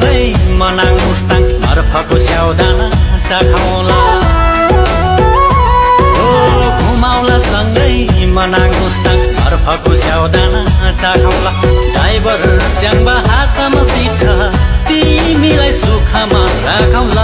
सँगै मनाङ मुस्ताङ बर्फको स्याउदाना चाखौला ओ घुमाउला सँगै मनाङ मुस्ताङ बर्फको स्याउदाना चाखौला ड्राइभर च्याङ्बा हातमा सिट छ तिमीलाई सुखमा राखौला